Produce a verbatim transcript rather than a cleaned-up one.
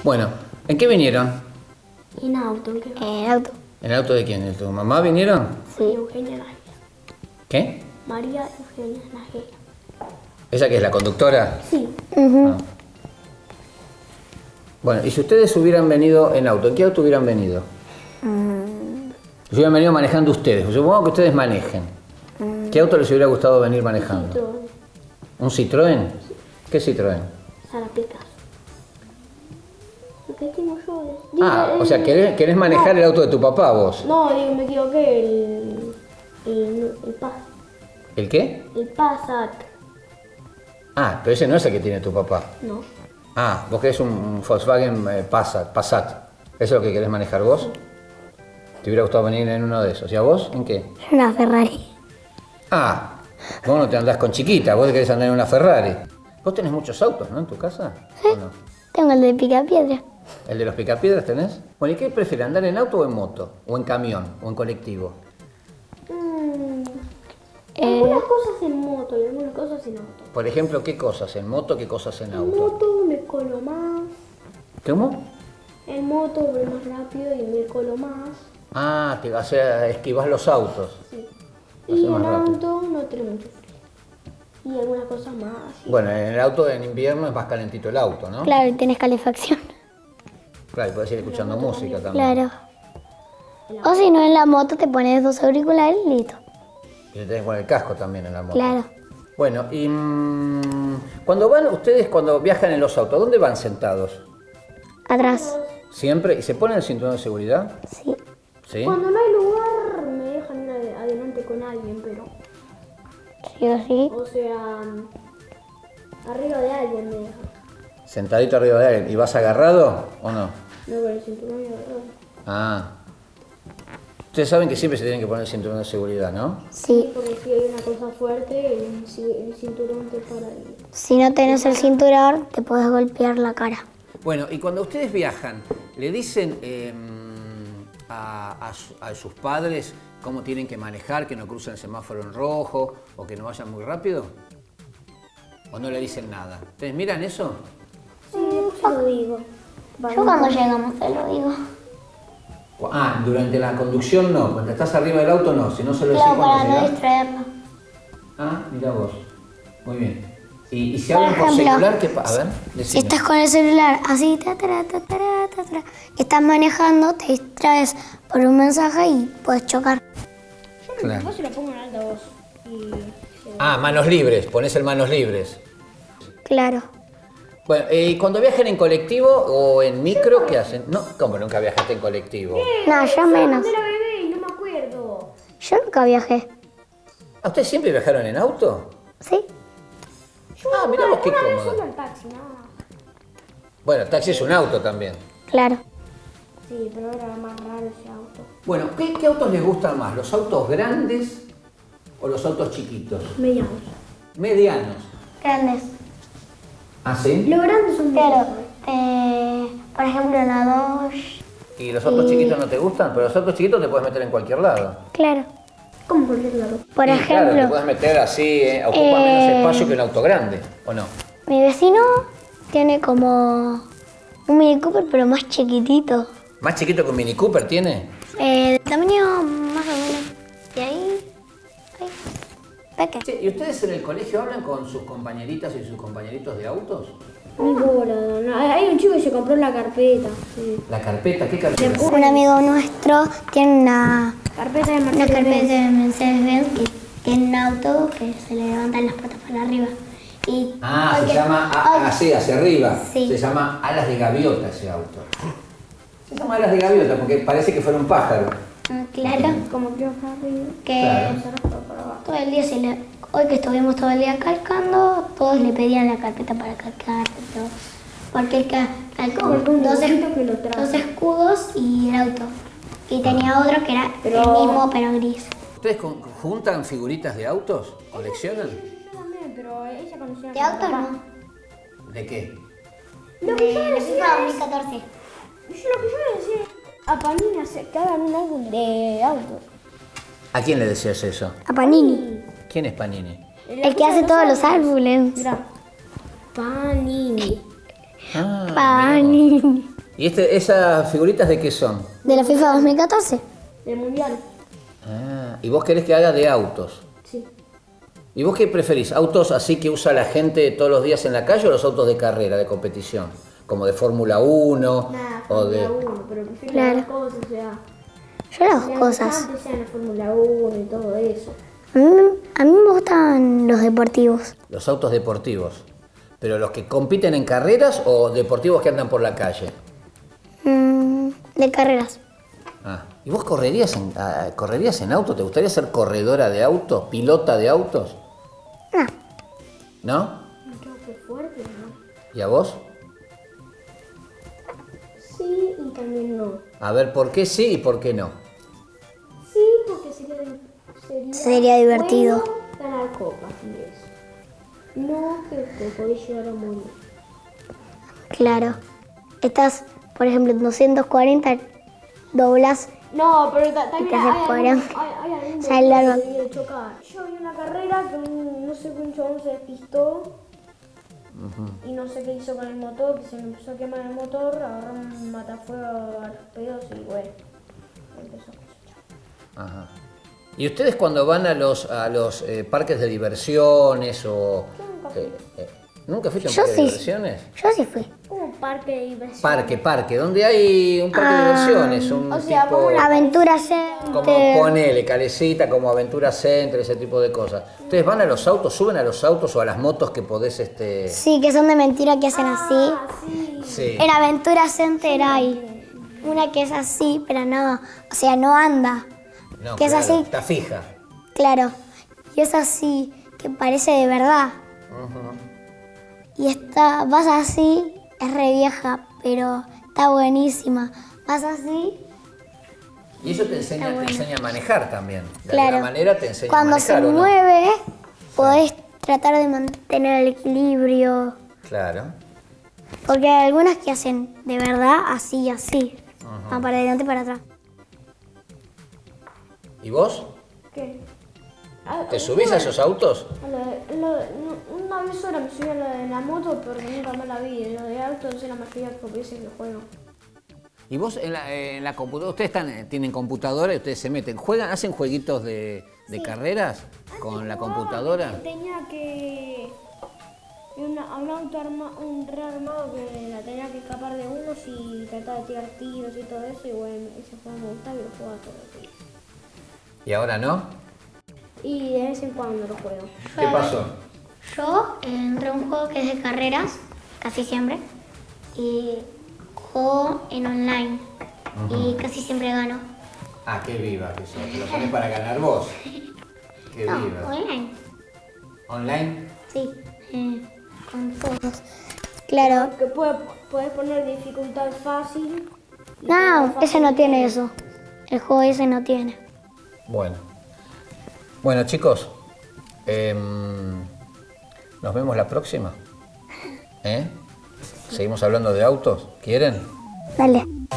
Bueno, ¿en qué vinieron? En auto. ¿En qué? En auto. ¿En el auto de quién? ¿De tu mamá vinieron? Sí. Eugenia Najera. ¿Qué? María Eugenia Najera. ¿Ella que es la conductora? Sí. Uh-huh. Ah. Bueno, y si ustedes hubieran venido en auto, ¿en qué auto hubieran venido? Mm. Si hubieran venido manejando ustedes, supongo que ustedes manejen. Mm. ¿Qué auto les hubiera gustado venir manejando? Citroën. ¿Un Citroën? ¿Qué Citroën? Zarapicas. Lo que tengo yo. Ah, Digo, o sea, el- ¿querés, querés manejar no. el auto de tu papá vos? No, digo, me equivoqué. El. El. El, Pas- ¿El qué? el Passat. Ah, pero ese no es el que tiene tu papá. No. Ah, vos querés un, un Volkswagen eh, Passat, Passat. ¿Eso es lo que querés manejar vos? ¿Te hubiera gustado venir en uno de esos? ¿Y a vos? ¿En qué? Una Ferrari. Ah, vos no te andás con chiquita, vos querés andar en una Ferrari. Vos tenés muchos autos, ¿no? En tu casa. Sí. ¿O no? Tengo el de Picapiedra. ¿El de los picapiedras tenés? Bueno, ¿y qué prefieres, andar en auto o en moto? ¿O en camión? ¿O en colectivo? Mm, Eh, algunas cosas en moto y algunas cosas en auto. Por ejemplo, ¿qué cosas en moto, qué cosas en En auto? moto me colo más. ¿Cómo? En moto voy más rápido y me colo más. Ah, te, o sea, esquivás los autos. Sí. Va a ser Y más en rápido. auto no tiene mucho frío. Y algunas cosas más. Sí. Bueno, en el auto en invierno es más calentito el auto, ¿no? claro, y tienes calefacción. Claro, y podés ir escuchando música también. Claro. O si no, en la moto te pones dos auriculares y listo. Y le tenés que poner el casco también en la moto. Claro. Bueno, y mmm, cuando van ustedes, cuando viajan en los autos, ¿dónde van sentados? Atrás. ¿Siempre? ¿Y se ponen el cinturón de seguridad? Sí. ¿Sí? Cuando no hay lugar me dejan ir ade- adelante con alguien, pero. Sí o sí. O sea. Arriba de alguien me dejan. Sentadito arriba de alguien. ¿Y vas agarrado o no? No con el cinturón y agarrado. Ah. Ustedes saben que siempre se tienen que poner el cinturón de seguridad, ¿no? Sí. Porque si hay una cosa fuerte, el, ci- el cinturón te para ahí. Si no tenés el cinturón, te puedes golpear la cara. Bueno, y cuando ustedes viajan, ¿le dicen eh, a, a su- a sus padres cómo tienen que manejar, que no crucen el semáforo en rojo o que no vayan muy rápido? ¿O no le dicen nada? ¿Ustedes miran eso? Sí, después se lo digo. Yo cuando llegamos te lo digo. Ah, durante la conducción no, cuando estás arriba del auto no, si no se lo decís Claro, cuando para no llegás. distraernos. Ah, mira vos. Muy bien. Y, y si Por hablan por ejemplo, celular, ¿qué pasa? A ver, Si decime. estás con el celular así, ta, ta, ta, ta, ta, ta, y estás manejando, te distraes por un mensaje y puedes chocar. Yo no Claro. yo se lo pongo en altavoz. Y. Ah, manos libres, pones el manos libres. Claro. Bueno, eh, ¿y cuando viajan en colectivo o en micro, qué hacen? No, ¿cómo nunca viajaste en colectivo? No, yo menos. Cuando era bebé y no me acuerdo. Yo nunca viajé. ¿A ustedes siempre viajaron en auto? ¿Sí? Ah, mirá vos qué Una vez cómodo. solo en taxi, nada más. Bueno, taxi es un auto también. Claro. Sí, pero era más raro ese auto. Bueno, ¿qué, qué autos les gustan más? ¿Los autos grandes o los autos chiquitos? Medianos. Medianos. Grandes. ¿Ah, sí? Los grandes son Claro. medianos. Eh, por ejemplo, una Dodge. ¿Y los autos Y- chiquitos no te gustan? Pero los autos chiquitos te puedes meter en cualquier lado. Claro. ¿Cómo por qué lado? Por Sí, claro, te ejemplo, puedes meter así, eh, ocupa Eh, menos espacio que un auto grande, ¿o no? mi vecino tiene como un Mini Cooper, pero más chiquitito. ¿Más chiquito que un Mini Cooper tiene? Eh, de tamaño más o menos. De ahí. Ahí. Peque. Che, ¿y ustedes en el colegio hablan con sus compañeritas y sus compañeritos de autos? Ni bola, no. Hay un chico que se compró la carpeta. Sí. ¿La carpeta? ¿Qué carpeta? Un amigo nuestro tiene una, Carpeta de una Mercedes. carpeta de Mercedes-Benz que tiene un auto que se le levantan las patas para arriba. Y Ah, se porque- llama, a- así, hacia arriba. Sí. Se llama alas de gaviota ese auto. Se llama alas de gaviota porque parece que fuera un pájaro. Ah, claro, Como que para arriba. que Claro. Se arrastra para abajo. todo el día se le... Hoy que estuvimos todo el día calcando, todos le pedían la carpeta para calcar, todo. Porque él ca- calcó Como el dos, dibujito que lo trajo. dos escudos y el auto. Y tenía otro que era Pero- el mismo pero gris. ¿Ustedes con- juntan figuritas de autos? ¿Coleccionan? Yo también, pero ella conocía ¿De a mi autos papá. no? ¿De qué? Lo que yo De decía FIFA es- dos mil catorce. Yo lo que yo le decía a Panini hace- que hagan un álbum de autos. ¿A quién le decías eso? A Panini. ¿Quién es Panini? El que hace todos los álbumes. Mira. Panini. Ah, Panini. ¿Y este, esas figuritas de qué son? De la FIFA dos mil catorce. Del mundial. Ah, ¿y vos querés que haga de autos? Sí. ¿Y vos qué preferís? ¿Autos así que usa la gente todos los días en la calle o los autos de carrera, de competición? Como de Fórmula uno Nada, o de... Fórmula uno, pero prefiero Claro. las cosas, o sea... Yo las dos las cosas. Antes sean la Fórmula uno y todo eso. A mí, a mí me gustan los deportivos. Los autos deportivos. ¿Pero los que compiten en carreras o deportivos que andan por la calle? Mm, de carreras. Ah, ¿y vos correrías en, ah, correrías en auto? ¿Te gustaría ser corredora de autos? ¿Pilota de autos? No. ¿No? Un choque fuerte, ¿no? ¿Y a vos? Sí y también no. A ver, ¿por qué sí y por qué no? Sí, porque sería, sería, Sería divertido. bueno ganar copas y eso. No que te podés llegar a morir. Claro. Estás, por ejemplo, en doscientos cuarenta, doblas. No, pero ta- también te haces hay, fuera. algún- hay, hay algún Sale momento largo. que viene chocar. Yo vi una carrera que un- no sé qué un chabón se despistó y no sé qué hizo con el motor, que se le empezó a quemar el motor, agarró un matafuego a los pedos y bueno, empezó a cosechar. Ajá. ¿Y ustedes cuando van a los, a los eh, parques de diversiones o... nunca fui. eh, eh, ¿Nunca fuiste a un Yo parque de sí. diversiones? Yo sí fui. Un parque de diversión. Parque, parque, donde hay un parque de diversiones, un o sea, tipo... como una- Aventura Como Center. ponele, Calecita, como Aventura Center, ese tipo de cosas. ¿Ustedes van a los autos, suben a los autos o a las motos que podés, este...? Sí, que son de mentira, que hacen así. Ah, sí. Sí. En Aventura Center hay una que es así, pero no, o sea, no anda. No, que es claro, así. está fija. Claro. Y es así, que parece de verdad. Y está, vas así, es re vieja, pero está buenísima. Vas así, Y eso te enseña, te enseña a manejar también. De claro. alguna manera te enseña Cuando a manejar, se ¿o no? mueve, podés tratar de mantener el equilibrio. Claro. Porque hay algunas que hacen de verdad así y así. Van para adelante y para atrás. ¿Y vos? ¿Qué? Ah, ¿Te subís a esos autos? a lo de- lo de- no, una vez sola me subí a la de la moto, pero nunca me la vi. Lo de auto es la mayoría de las veces que juego. ¿Y vos en la, en la computadora, ustedes están, eh, tienen computadora y ustedes se meten, juegan, hacen jueguitos de, de carreras con la computadora? Tenía que... Una, un auto arma, un rearmado que la tenía que escapar de unos y tratar de tirar tiros y todo eso. Y bueno, ese juego me gustaba y lo jugaba todos los días. ¿Y ahora no? Y de vez en cuando lo juego. ¿Qué pasó? Yo entré a un juego que es de carreras, casi siempre. Y juego en online. Y casi siempre gano. Ah, qué viva que sos. Te lo pones para ganar vos. Qué No, viva. online. ¿Online? Sí, eh, con todos. Claro. Que puede, puedes poner dificultad fácil. y No, poner ese no fácil tiene y- eso. El juego ese no tiene. Bueno. Bueno, chicos, em, nos vemos la próxima. ¿Eh? ¿Seguimos hablando de autos? ¿Quieren? Dale.